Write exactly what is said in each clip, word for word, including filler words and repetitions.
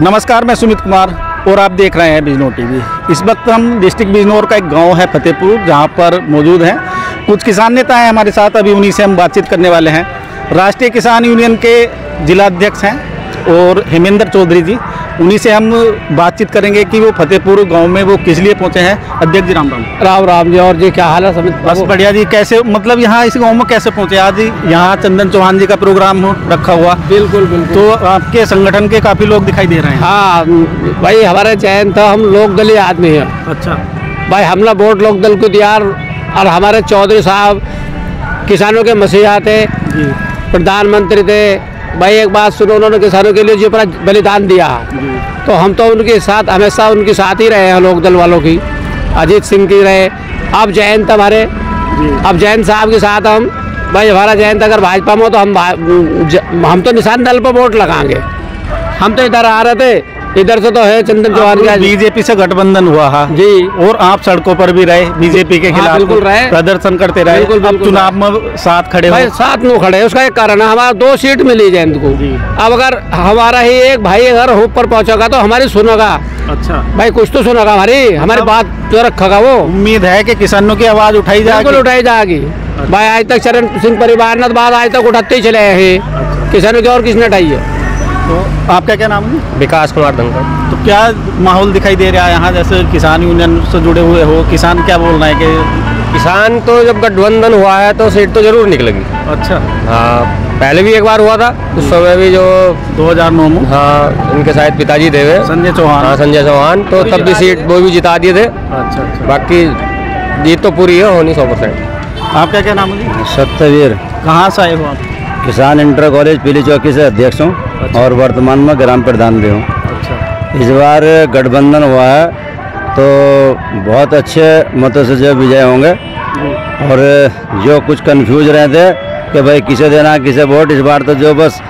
नमस्कार, मैं सुमित कुमार और आप देख रहे हैं बिजनौर टीवी। इस वक्त हम डिस्ट्रिक्ट बिजनौर का एक गांव है फतेहपुर, जहां पर मौजूद हैं कुछ किसान नेता हैं हमारे साथ। अभी उन्हीं से हम बातचीत करने वाले हैं। राष्ट्रीय किसान यूनियन के जिला अध्यक्ष हैं और हेमेंद्र चौधरी जी, उन्हीं से हम बातचीत करेंगे कि वो फतेहपुर गांव में वो किस लिए पहुंचे हैं। अध्यक्ष जी राम राम। राम राम जी। और जी क्या हाल है समित? बस बढ़िया जी। कैसे मतलब यहाँ इस गांव में कैसे पहुंचे? आज यहाँ चंदन चौहान जी का प्रोग्राम रखा हुआ। बिल्कुल बिल्कुल। तो आपके संगठन के काफ़ी लोग दिखाई दे रहे हैं। हाँ भाई, हमारे चयन था, हम लोक दलीय आदमी हैं। अच्छा भाई, हमने वोट लोक दल को दिया और हमारे चौधरी साहब किसानों के मसीहा थे, प्रधानमंत्री थे। भाई एक बात सुनो, उन्होंने किसानों के लिए जो अपना बलिदान दिया, तो हम तो उनके साथ हमेशा उनके साथ ही रहे हैं। लोक दल वालों की अजीत सिंह की रहे, अब जयंत हमारे, अब जयंत साहब के साथ हम। भाई हमारा जयंत अगर भाजपा में हो तो हम हम तो निशान दल पर वोट लगाएंगे। हम तो इधर आ रहे थे, इधर से तो है चंदन चौहान का बीजेपी से गठबंधन हुआ है जी, और आप सड़कों पर भी रहे, बीजेपी के खिलाफ बिल्कुल रहे, प्रदर्शन करते रहे। बिल्कुल, अब बिल्कुल चुनाव में साथ खड़े भाई, हो। साथ में खड़े। उसका एक कारण है, हमारा दो सीट मिली जयंत को। अब अगर हमारा ही एक भाई अगर ऊपर पहुंचेगा तो हमारी सुनेगा। अच्छा भाई, कुछ तो सुनेगा हमारी हमारी बात जो रखेगा वो। उम्मीद है कि किसानों की आवाज उठाई जाएगी। बिल्कुल उठाई जाएगी। भाई आज तक चरण सिंह परिवार ने बात आज तक उठाते ही चले हैं। किसानों की और किसने उठाई है? तो आपका क्या नाम है? विकास कुमार दंगल। तो क्या माहौल दिखाई दे रहा है यहाँ? जैसे किसान यूनियन से जुड़े हुए हो, किसान क्या बोल रहे हैं कि किसान तो जब गठबंधन हुआ है तो सीट तो जरूर निकलेगी। अच्छा हाँ, पहले भी एक बार हुआ था, उस समय भी जो दो हज़ार नौ में हाँ इनके शायद पिताजी थे वे संजय चौहान। हाँ संजय चौहान, तो तब भी सीट वो भी जिता दिए थे। अच्छा अच्छा। बाकी जीत तो पूरी है, होनी सौ परसेंट। आपका क्या नाम है जी? सत्यवीर, कहाँ से आए हो आप? किसान इंटर कॉलेज पीली चौकी से अध्यक्ष हूँ। अच्छा। और वर्तमान में ग्राम प्रधान भी हूँ। अच्छा। इस बार गठबंधन हुआ है तो बहुत अच्छे मतों से जो विजय होंगे। और जो कुछ कंफ्यूज रहे थे कि भाई किसे देना किसे वोट, इस बार तो जो बस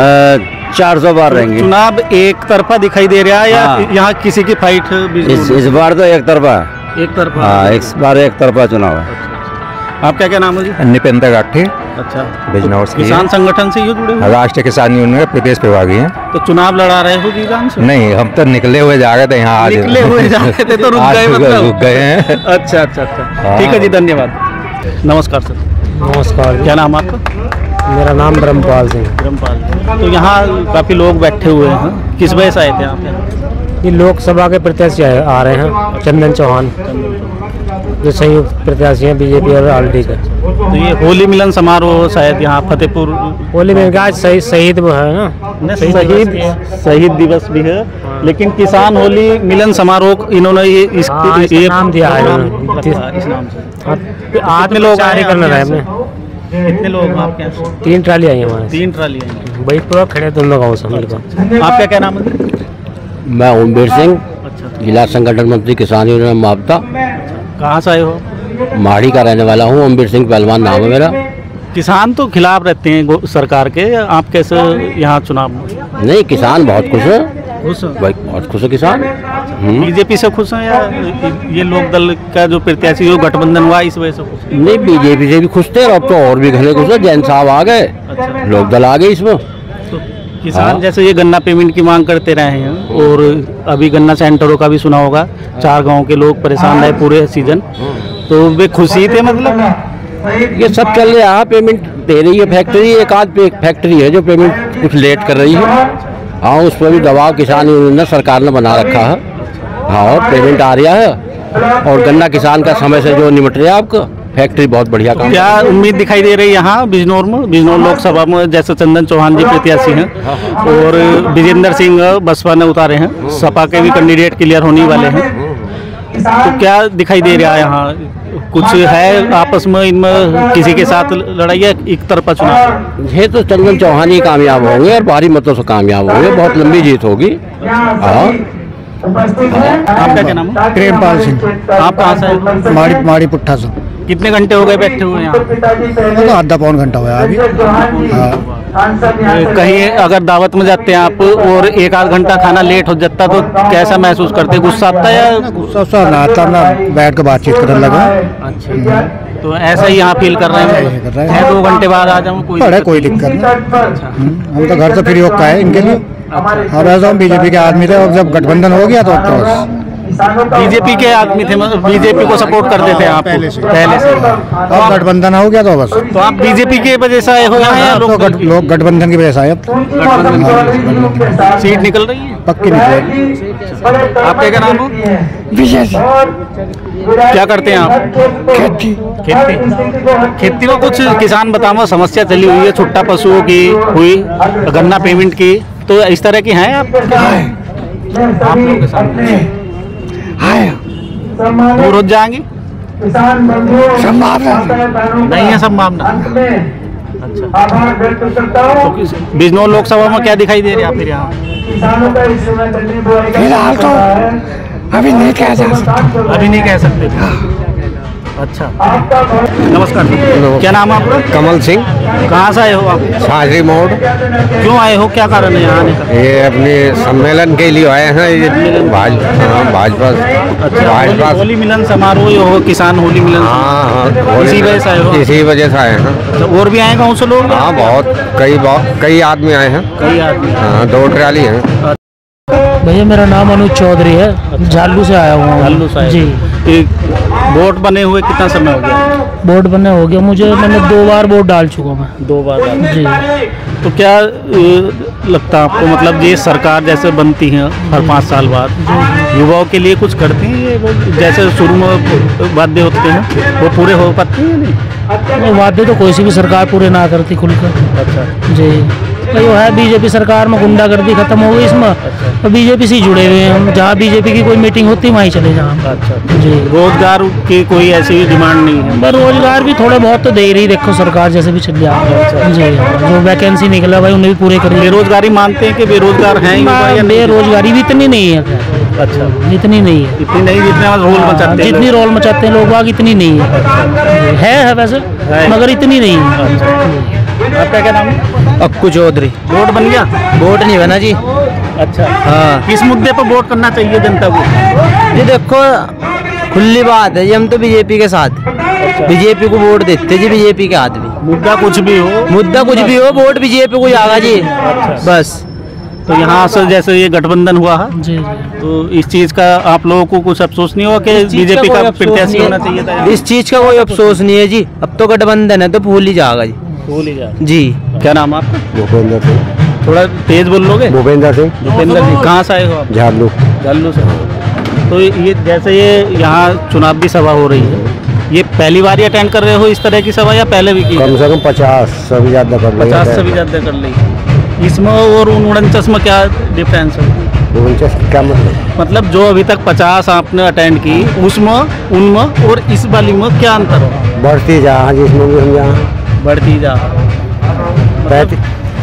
चार सौ बार रहेंगे। चुनाव एक तरफा दिखाई दे रहा है या हाँ। यहाँ किसी की फाइट? इस इस बार तो एक तरफा है। एक तरफा। हाँ, इस बार एक तरफा चुनाव है। आपका क्या नाम है जी? निपेंद्र गाठी, अच्छा। बिजनौर से। किसान संगठन से ही जुड़े हुए? राष्ट्रीय किसान यूनियन के प्रदेश प्रभारी हैं। तो चुनाव लड़ा रहे हो किसान से? नहीं, हम तो निकले हुए जा रहे थे यहाँ आज। निकले हुए जा रहे थे तो रुक आज गए रुक- मतलब? रुक गए हैं। अच्छा अच्छा अच्छा। हाँ। ठीक है जी, धन्यवाद। नमस्कार सर। नमस्कार। क्या नाम आपका? मेरा नाम ब्रह्मपाल सिंह। ब्रह्मपाल। तो यहाँ काफ़ी लोग बैठे हुए हैं, किस वजह से आए थे आप यहाँ? ये लोकसभा के प्रत्याशी आ रहे हैं, चंदन चौहान, जो संयुक्त प्रत्याशी हैं बीजेपी और आरएलडी के। तो ये होली मिलन समारोह शायद यहाँ फतेहपुर होली में आज शहीद शहीद वो है ना, शहीद शहीद दिवस भी है, लेकिन किसान होली मिलन समारोह इन्होंने ये इस हाँ, इसका ये नाम दिया है नाम इन्होंने। रखा है इस नाम से। आज कितने लोग आए करना रहे आपके हमने। कितने लोग आपके यहाँ? तीन ट्राली आई हमारे। तीन ट्राली आई। भाई पूरा खड़े दोनों गाँव से मिलकर। आपका क्या नाम है? मैं ओमवीर सिंह, अच्छा। जिला संगठन मंत्री किसान यूनियन मापता, कहाँ से आए हो? माड़ी का रहने वाला हूँ। ओमवीर सिंह पहलवान नाम है मेरा। किसान तो खिलाफ रहते हैं गो- सरकार के, आप कैसे यहाँ चुनाव में नहीं, किसान बहुत खुश है खुश हैं? भाई, बहुत खुश है किसान। हम्म। बीजेपी से खुश हैं या ये लोक दल का जो प्रत्याशी जो गठबंधन हुआ इस वजह से खुश हैं? नहीं, बीजेपी से भी खुश थे और अब तो और भी घने खुश है। जैन साहब आ गए, अच्छा। लोक दल आ गए इसमें। तो किसान हाँ। जैसे ये गन्ना पेमेंट की मांग करते रहे हैं और अभी गन्ना सेंटरों का भी सुना होगा, चार गांव के लोग परेशान रहे पूरे सीजन, तो वे खुशी थे मतलब? ये सब चल रहा है, पेमेंट दे रही है फैक्ट्री। एक आध पे फैक्ट्री है जो पेमेंट कुछ लेट कर रही है। हाँ, उस पर भी दबाव किसान यूनियन ने सरकार ने बना रखा है। हाँ, और पेमेंट आ रहा है और गन्ना किसान का समय से जो निमट रहा है आपका, फैक्ट्री बहुत बढ़िया काम। क्या उम्मीद दिखाई दे रही है यहाँ बिजनौर में? बिजनौर लोकसभा में जैसे चंदन चौहान जी प्रत्याशी हैं और विजेंद्र सिंह बसपा ने उतारे हैं, सपा के भी कैंडिडेट क्लियर होने वाले हैं, तो क्या दिखाई दे रहा है यहाँ? कुछ है आपस में इनमें किसी के साथ लड़ाई है? एक तरफा चुनाव? ये तो चंदन चौहान ही कामयाब होंगे और भारी मतों से कामयाब होंगे, बहुत लंबी जीत होगी। हाँ। आपका क्या नाम है? प्रेमपाल सिंह, आप कहाँ से हैं? माड़ी माड़ी पुट्ठा से। कितने घंटे हो गए बैठे हुए यहाँ? तो आधा पौन घंटा हुआ अभी। हाँ। कहीं अगर दावत में जाते हैं आप और एक आध घंटा खाना लेट हो जाता तो कैसा महसूस करते? गुस्सा आता है या? गुस्सा उस्सा ना आता, ना बैठ के बातचीत करने लगा। अच्छा, तो ऐसा ही यहाँ फील कर रहे हैं? कर रहे है हैं। दो घंटे बाद आ जाऊँ कोई पड़े दिक्कत कोई नहीं? दिक्कत नहीं। अच्छा। हम तो घर से फ्री होकर आए इनके लिए। और ऐसा हम बीजेपी के आदमी थे और जब गठबंधन हो गया तो अब तो बस बीजेपी के आदमी थे, मतलब बीजेपी को सपोर्ट करते थे आप पहले से। पहले से? अब गठबंधन हो गया तो बस तो आप बीजेपी की वजह से आए हो यहाँ या अब तो लोग गठ- लोग गठबंधन की वजह से आए अब तो। गठबंधन सीट निकल रही है? पक्की निकलेगी। आपका क्या नाम हो? विजय क्या करते हैं आप? खेती। खेती खेती में कुछ किसान बताओ समस्या चली हुई है, छुट्टा पशुओं की हुई, गन्ना पेमेंट की, तो इस तरह की हैं आप? आप लोगों के सामने दूर हो जाएंगी? संभावना नहीं है संभावना। अच्छा, तो किस बिजनौर लोकसभा में क्या दिखाई दे रहा है फिर यहाँ? फिलहाल तो अभी नहीं कहा जा सकता। अभी नहीं कह सकते। अच्छा, नमस्कार। क्या नाम है आपका? कमल सिंह, कहाँ से आए हो आप? छाजरी मोड़। क्यों आए हो, क्या कारण है यहाँ आने का? ये अपने सम्मेलन के लिए आए हैं। ये भाजपा हाँ, भाजपा अच्छा, भाजपा होली, होली मिलन समारोह ये हो, किसान होली मिलन हाँ हाँ इसी वजह से आए हो? इसी वजह से आए हैं। तो और भी आए गाँव से लोग? हाँ, बहुत कई बहुत कई आदमी आए हैं। कई आदमी। हाँ, दो ट्राली हैं। भैया मेरा नाम अनुज चौधरी है, झालू से आया हुआ हूँ। झालू से आए। जी। एक वोट बने हुए कितना समय हो गया? वोट बने हो गया मुझे, मैंने दो बार वोट डाल चुका मैं। दो बार डाले। जी। तो क्या अ, लगता है आपको, मतलब ये सरकार जैसे बनती है हर पाँच साल बाद, युवाओं के लिए कुछ करती हैं ये लोग? जैसे शुरू में वादे होते हैं वो पूरे हो पाते हैं या नहीं? नहीं, वादे तो कोई सी भी सरकार पूरे ना करती खुलकर। अच्छा। जी। तो है बीजेपी सरकार में गुंडागर्दी खत्म हो गई इसमें, तो बीजेपी से ही जुड़े हुए हैं हम। जहाँ बीजेपी की कोई मीटिंग होती वहीं चले जाएं। अच्छा जी। रोजगार की कोई ऐसी डिमांड नहीं है? पर रोजगार भी थोड़े बहुत तो दे ही रही, देखो सरकार जैसे भी चल जाए। जी। जो वैकेंसी निकला भाई उन्हें भी पूरे कर बेरोजगारी मानते हैं कि बेरोजगार हैं युवा या नहीं? बेरोजगारी भी इतनी नहीं है। अच्छा, इतनी नहीं है इतनी नहीं जितना रोल मचाते हैं जितनी रोल मचाते हैं लोग बाग, इतनी नहीं है। है है वैसे, मगर इतनी नहीं है। आपका क्या नाम है? अक्कू चौधरी। वोट बन गया? वोट नहीं बना जी। अच्छा, हाँ किस मुद्दे पर वोट करना चाहिए जनता को? जी देखो, खुली बात है जी, हम तो बीजेपी के साथ, बीजेपी को वोट देते जी, बीजेपी के आदमी। मुद्दा कुछ भी हो, मुद्दा कुछ भी हो, वोट बीजेपी को जाएगा जी। बस। तो यहाँ से जैसे ये गठबंधन हुआ है, जी। तो इस चीज का आप लोगों को कुछ अफसोस नहीं हुआ कि बीजेपी का प्रत्याशी होना चाहिए था? इस चीज का कोई अफसोस नहीं है जी। अब तो गठबंधन है तो भूल ही जाएगा जी। भूल ही जा। जी। क्या नाम है आपका? भूपेंद्र सिंह। थोड़ा तेज बोल लोगे? भूपेंद्र सिंह, भूपेंद्र जी। कहाँ से आए हो आप? झालू। झालू से। तो ये जैसे ये यहाँ चुनावी सभा हो रही है, ये पहली बार ही अटेंड कर रहे हो इस तरह की सभा या पहले भी की? कम से कम पचास से भी ज्यादा कर लिया। पचास से भी ज्यादा कर ली। इसमें और उनचास में क्या डिफरेंस है? उनचास क्या मतलब? मतलब जो अभी तक पचास आपने अटेंड की, उसमें उनमें और इस वाली में क्या अंतर हो? बढ़ती जा जिसमें भी हम यहाँ बढ़ती जा। पैंतीस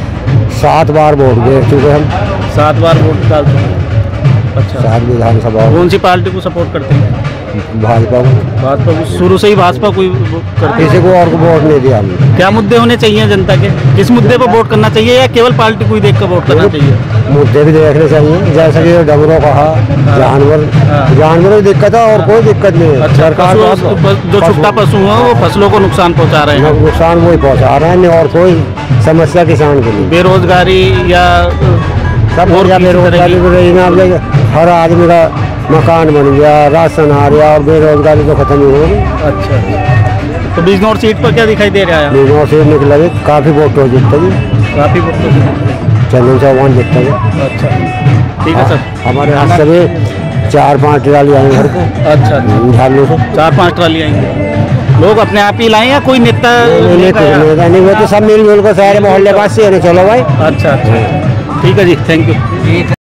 सात बार वोट दे चुके हम। सात बार वोट डाल चुके हैं। अच्छा, सात विधानसभा कौन सी पार्टी को सपोर्ट करते हैं? भाजपा को। भाजपा को शुरू से ही भाजपा को ही वो करते किसी हैं? को और को वोट नहीं दिया हमने। क्या मुद्दे होने चाहिए जनता के? किस मुद्दे पर वोट करना चाहिए या केवल पार्टी को ही देख कर वोट करना चाहिए? मुद्दे भी देखने चाहिए, जैसे कि डंगरों कहा, जानवर जानवरों की दिक्कत है और कोई दिक्कत नहीं है। अच्छा, सरकार पशुओं- बहुत- जो छुट्टा पशु है वो फसलों को नुकसान पहुंचा रहे हैं। नुकसान वही पहुंचा रहे हैं, नहीं और कोई समस्या किसान के लिए। बेरोजगारी या सब और और किसी तरह बेरोजगारी की? तो रही ना, अब लेकिन हर आदमी का मकान बन गया, राशन आ रहा और बेरोजगारी तो खत्म ही होगी। अच्छा, तो बिजनौर सीट पर क्या दिखाई दे रहा है? बिजनौर से निकला जी, काफी वोट हो जीतता जी, काफी वोट तो- चंदन चौहान जीतता जी। अच्छा, ठीक है सर। हमारे हाथ से भी चार पाँच ट्राली आई घर को अच्छा, अच्छा, झालू से। चार पांच ट्राली आएंगे। लोग अपने आप ही लाए या कोई नेता नहीं लेकर आया? नहीं नहीं, वो तो सब मिलजुल को सारे मोहल्ले पास से है ना, चलो भाई। अच्छा अच्छा, ठीक है जी, थैंक यू।